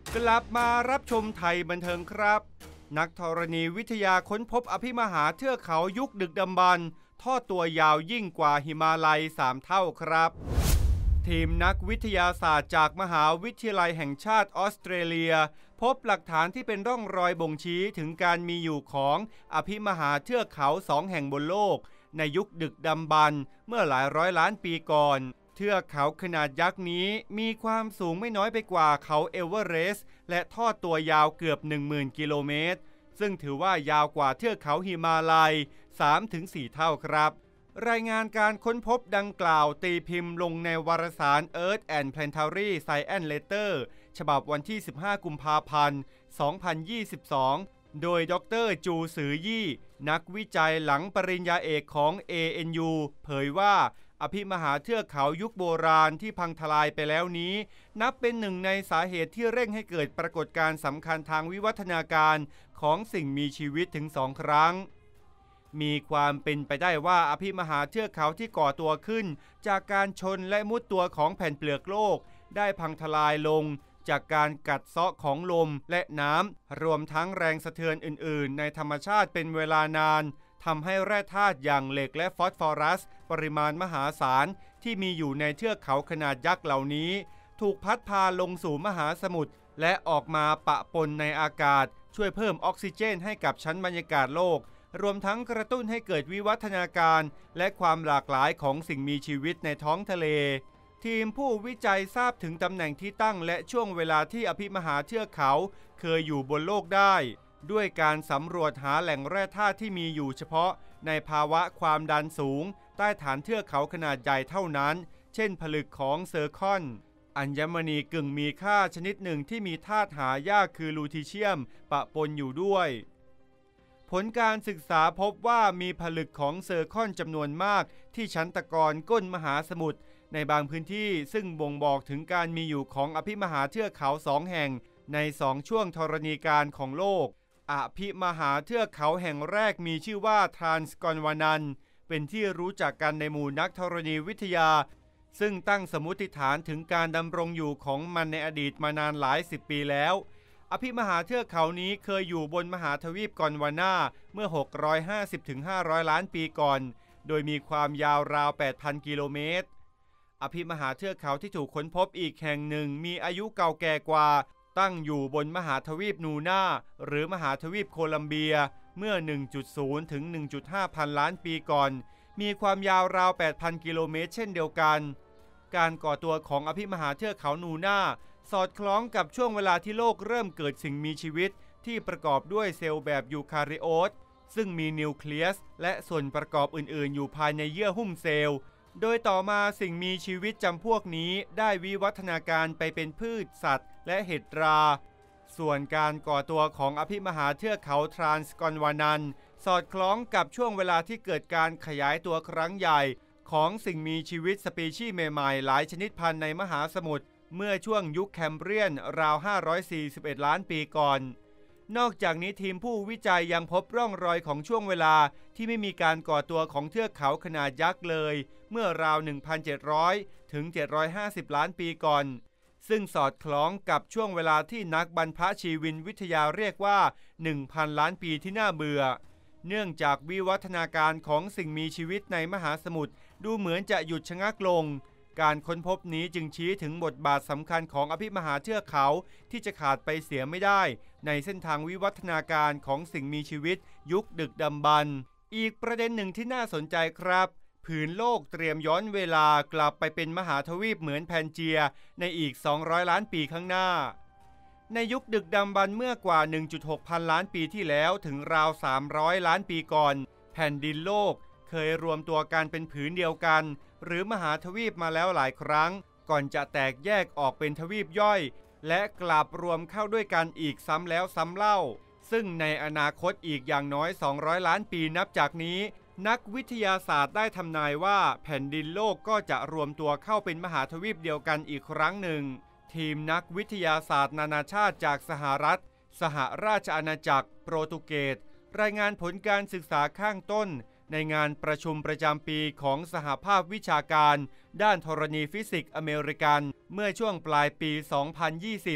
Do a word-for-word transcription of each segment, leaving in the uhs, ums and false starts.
กลับมารับชมไทยบันเทิงครับนักธรณีวิทยาค้นพบอภิมหาเทือกเขายุคดึกดำบรรพ์ทอดตัวยาวยิ่งกว่าหิมาลัยสามเท่าครับทีมนักวิทยาศาสตร์จากมหาวิทยาลัยแห่งชาติออสเตรเลียพบหลักฐานที่เป็นร่องรอยบ่งชี้ถึงการมีอยู่ของอภิมหาเทือกเขาสองแห่งบนโลกในยุคดึกดำบรรพ์เมื่อหลายร้อยล้านปีก่อนเทือกเขาขนาดยักษ์นี้มีความสูงไม่น้อยไปกว่าเขาเอเวอเรสต์และทอดตัวยาวเกือบ หนึ่งหมื่น กิโลเมตรซึ่งถือว่ายาวกว่าเทือกเขาหิมาลัย สามถึงสี่ เท่าครับรายงานการค้นพบดังกล่าวตีพิมพ์ลงในวารสาร Earth and Planetary Science Letter ฉบับวันที่ สิบห้า กุมภาพันธ์ สองพันยี่สิบสอง โดยดร.จูซือยี่นักวิจัยหลังปริญญาเอกของ เอ เอ็น ยู เผยว่าอภิมหาเทือกเขายุคโบราณที่พังทลายไปแล้วนี้นับเป็นหนึ่งในสาเหตุที่เร่งให้เกิดปรากฏการณ์สำคัญทางวิวัฒนาการของสิ่งมีชีวิตถึงสองครั้งมีความเป็นไปได้ว่าอภิมหาเทือกเขาที่ก่อตัวขึ้นจากการชนและมุดตัวของแผ่นเปลือกโลกได้พังทลายลงจากการกัดเซาะของลมและน้ำรวมทั้งแรงสะเทือนอื่นๆในธรรมชาติเป็นเวลานานทำให้แร่ธาตุอย่างเหล็กและฟอสฟอรัสปริมาณมหาศาลที่มีอยู่ในเทือกเขาขนาดยักษ์เหล่านี้ถูกพัดพาลงสู่มหาสมุทรและออกมาปะปนในอากาศช่วยเพิ่มออกซิเจนให้กับชั้นบรรยากาศโลกรวมทั้งกระตุ้นให้เกิดวิวัฒนาการและความหลากหลายของสิ่งมีชีวิตในท้องทะเลทีมผู้วิจัยทราบถึงตำแหน่งที่ตั้งและช่วงเวลาที่อภิมหาเทือกเขาเคยอยู่บนโลกได้ด้วยการสำรวจหาแหล่งแร่ธาตุที่มีอยู่เฉพาะในภาวะความดันสูงใต้ฐานเทือกเขาขนาดใหญ่เท่านั้นเช่นผลึกของเซอร์คอนอัญมณีกึ่งมีค่าชนิดหนึ่งที่มีธาตุหายากคือลูทีเซียมปะปนอยู่ด้วยผลการศึกษาพบว่ามีผลึกของเซอร์คอนจำนวนมากที่ชั้นตะกอนก้นมหาสมุทรในบางพื้นที่ซึ่งบ่งบอกถึงการมีอยู่ของอภิมหาเทือกเขาสองแห่งในสองช่วงธรณีกาลของโลกอภิมหาเทือกเขาแห่งแรกมีชื่อว่าทรานส์กอนวานันเป็นที่รู้จักกันในหมู่นักธรณีวิทยาซึ่งตั้งสมมติฐานถึงการดำรงอยู่ของมันในอดีตมานานหลายสิบปีแล้วอภิมหาเทือกเขานี้เคยอยู่บนมหาทวีปกอนวานาเมื่อ หกร้อยห้าสิบถึงห้าร้อย ล้านปีก่อนโดยมีความยาวราว แปดพัน กิโลเมตรอภิมหาเทือกเขาที่ถูกค้นพบอีกแห่งหนึ่งมีอายุเก่าแก่กว่าตั้งอยู่บนมหาทวีปนูน่าหรือมหาทวีปโคลัมเบียเมื่อ หนึ่งจุดศูนย์ ถึง หนึ่งจุดห้า พันล้านปีก่อนมีความยาวราว แปดพัน กิโลเมตรเช่นเดียวกันการก่อตัวของอภิมหาเทือกเขานูน่าสอดคล้องกับช่วงเวลาที่โลกเริ่มเกิดสิ่งมีชีวิตที่ประกอบด้วยเซลล์แบบยูคาริโอตซึ่งมีนิวเคลียสและส่วนประกอบอื่นๆอยู่ภายในเยื่อหุ้มเซลล์โดยต่อมาสิ่งมีชีวิตจำพวกนี้ได้วิวัฒนาการไปเป็นพืชสัตว์และเห็ดราส่วนการก่อตัวของอภิมหาเทือกเขาทรานส์กอนวานันสอดคล้องกับช่วงเวลาที่เกิดการขยายตัวครั้งใหญ่ของสิ่งมีชีวิตสปีชีส์ใหม่ๆหลายชนิดพันธุ์ในมหาสมุทรเมื่อช่วงยุคแคมเบรียนราวห้าร้อยสี่สิบเอ็ดล้านปีก่อนนอกจากนี้ทีมผู้วิจัยยังพบร่องรอยของช่วงเวลาที่ไม่มีการก่อตัวของเทือกเขาขนาดยักษ์เลยเมื่อราว หนึ่งพันเจ็ดร้อย ถึง เจ็ดร้อยห้าสิบ ล้านปีก่อนซึ่งสอดคล้องกับช่วงเวลาที่นักบรรพชีวินวิทยาเรียกว่า หนึ่งพัน ล้านปีที่น่าเบื่อเนื่องจากวิวัฒนาการของสิ่งมีชีวิตในมหาสมุทรดูเหมือนจะหยุดชะงักลงการค้นพบนี้จึงชี้ถึงบทบาทสำคัญของอภิมหาเทือกเขาที่จะขาดไปเสียไม่ได้ในเส้นทางวิวัฒนาการของสิ่งมีชีวิตยุคดึกดำบรรพ์อีกประเด็นหนึ่งที่น่าสนใจครับผืนโลกเตรียมย้อนเวลากลับไปเป็นมหาทวีปเหมือนแพนเจียในอีกสองร้อยล้านปีข้างหน้าในยุคดึกดำบรรพ์เมื่อกว่า หนึ่งจุดหก พันล้านปีที่แล้วถึงราวสามร้อยล้านปีก่อนแผ่นดินโลกเคยรวมตัวกันเป็นผืนเดียวกันหรือมหาทวีปมาแล้วหลายครั้งก่อนจะแตกแยกออกเป็นทวีปย่อยและกลับรวมเข้าด้วยกันอีกซ้ำแล้วซ้ำเล่าซึ่งในอนาคตอีกอย่างน้อยสองร้อยล้านปีนับจากนี้นักวิทยาศาสตร์ได้ทำนายว่าแผ่นดินโลกก็จะรวมตัวเข้าเป็นมหาทวีปเดียวกันอีกครั้งหนึ่งทีมนักวิทยาศาสตร์นานาชาติจากสหรัฐสหราชอาณาจักรโปรตุเกสรายงานผลการศึกษาข้างต้นในงานประชุมประจำปีของสหภาพวิชาการด้านธรณีฟิสิกส์อเมริกันเมื่อช่วงปลายปี สองพันยี่สิบ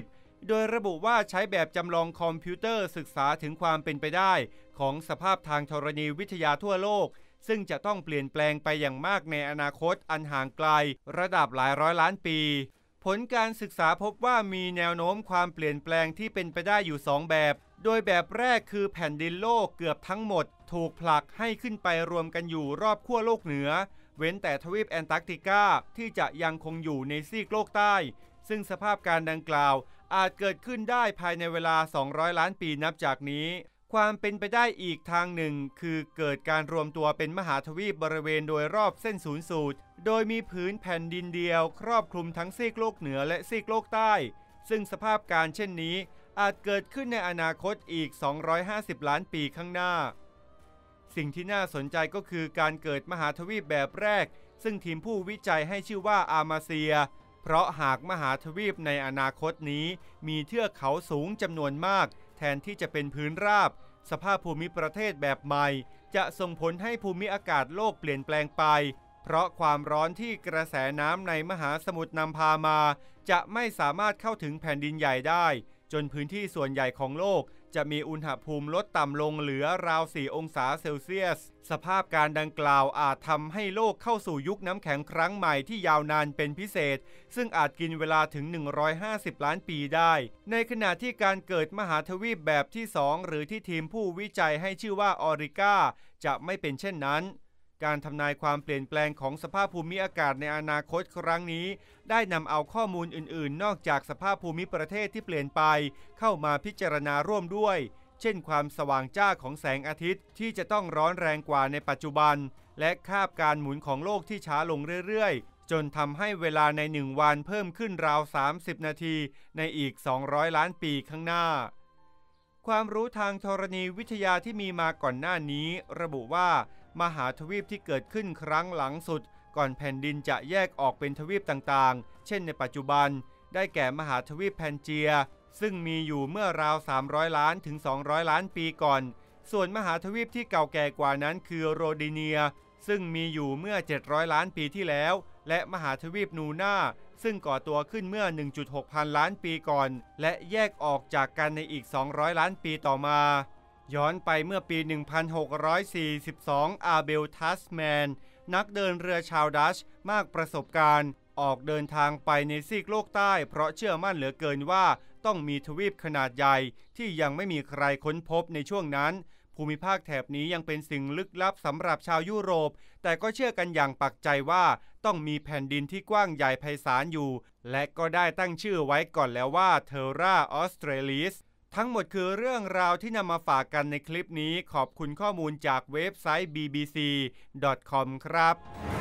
โดยระบุว่าใช้แบบจำลองคอมพิวเตอร์ศึกษาถึงความเป็นไปได้ของสภาพทางธรณีวิทยาทั่วโลกซึ่งจะต้องเปลี่ยนแปลงไปอย่างมากในอนาคตอันห่างไกลระดับหลายร้อยล้านปีผลการศึกษาพบว่ามีแนวโน้มความเปลี่ยนแปลงที่เป็นไปได้อยู่สองแบบโดยแบบแรกคือแผ่นดินโลกเกือบทั้งหมดถูกผลักให้ขึ้นไปรวมกันอยู่รอบขั้วโลกเหนือเว้นแต่ทวีปแอนตาร์กติกาที่จะยังคงอยู่ในซีกโลกใต้ซึ่งสภาพการดังกล่าวอาจเกิดขึ้นได้ภายในเวลาสองร้อยล้านปีนับจากนี้ความเป็นไปได้อีกทางหนึ่งคือเกิดการรวมตัวเป็นมหาทวีปบริเวณโดยรอบเส้นศูนย์สูตรโดยมีผืนแผ่นดินเดียวครอบคลุมทั้งซีกโลกเหนือและซีกโลกใต้ซึ่งสภาพการเช่นนี้อาจเกิดขึ้นในอนาคตอีกสองร้อยห้าสิบล้านปีข้างหน้าสิ่งที่น่าสนใจก็คือการเกิดมหาทวีปแบบแรกซึ่งทีมผู้วิจัยให้ชื่อว่าอามาเซียเพราะหากมหาทวีปในอนาคตนี้มีเทือกเขาสูงจำนวนมากแทนที่จะเป็นพื้นราบสภาพภูมิประเทศแบบใหม่จะส่งผลให้ภูมิอากาศโลกเปลี่ยนแปลงไปเพราะความร้อนที่กระแสน้ำในมหาสมุทรนำพามาจะไม่สามารถเข้าถึงแผ่นดินใหญ่ได้จนพื้นที่ส่วนใหญ่ของโลกจะมีอุณหภูมิลดต่ำลงเหลือราวสี่องศาเซลเซียสสภาพการดังกล่าวอาจทำให้โลกเข้าสู่ยุคน้ำแข็งครั้งใหม่ที่ยาวนานเป็นพิเศษซึ่งอาจกินเวลาถึงหนึ่งร้อยห้าสิบล้านปีได้ในขณะที่การเกิดมหาทวีปแบบที่สองหรือที่ทีมผู้วิจัยให้ชื่อว่าออริกาจะไม่เป็นเช่นนั้นการทำนายความเปลี่ยนแปลงของสภาพภูมิอากาศในอนาคตครั้งนี้ได้นำเอาข้อมูลอื่นๆนอกจากสภาพภูมิประเทศที่เปลี่ยนไปเข้ามาพิจารณาร่วมด้วยเช่นความสว่างจ้าของแสงอาทิตย์ที่จะต้องร้อนแรงกว่าในปัจจุบันและคาบการหมุนของโลกที่ช้าลงเรื่อยๆจนทำให้เวลาในหนึ่งวันเพิ่มขึ้นราวสามสิบนาทีในอีกสองร้อยล้านปีข้างหน้าความรู้ทางธรณีวิทยาที่มีมาก่อนหน้านี้ระบุว่ามหาทวีปที่เกิดขึ้นครั้งหลังสุดก่อนแผ่นดินจะแยกออกเป็นทวีปต่างๆเช่นในปัจจุบันได้แก่มหาทวีปแพนเจียซึ่งมีอยู่เมื่อราวสามร้อยล้านถึงสองร้อยล้านปีก่อนส่วนมหาทวีปที่เก่าแก่กว่านั้นคือโรดิเนียซึ่งมีอยู่เมื่อเจ็ดร้อยล้านปีที่แล้วและมหาทวีปนูน่าซึ่งก่อตัวขึ้นเมื่อ หนึ่งจุดหก พันล้านปีก่อนและแยกออกจากกันในอีกสองร้อยล้านปีต่อมาย้อนไปเมื่อปี หนึ่งพันหกร้อยสี่สิบสอง อาเบล ทัสแมนนักเดินเรือชาวดัชมากประสบการณ์ออกเดินทางไปในซีกโลกใต้เพราะเชื่อมั่นเหลือเกินว่าต้องมีทวีปขนาดใหญ่ที่ยังไม่มีใครค้นพบในช่วงนั้นภูมิภาคแถบนี้ยังเป็นสิ่งลึกลับสำหรับชาวยุโรปแต่ก็เชื่อกันอย่างปักใจว่าต้องมีแผ่นดินที่กว้างใหญ่ไพศาลอยู่และก็ได้ตั้งชื่อไว้ก่อนแล้วว่าเทอร่าออสเตรลิสทั้งหมดคือเรื่องราวที่นำมาฝากกันในคลิปนี้ขอบคุณข้อมูลจากเว็บไซต์ บี บี ซี ดอท คอม ครับ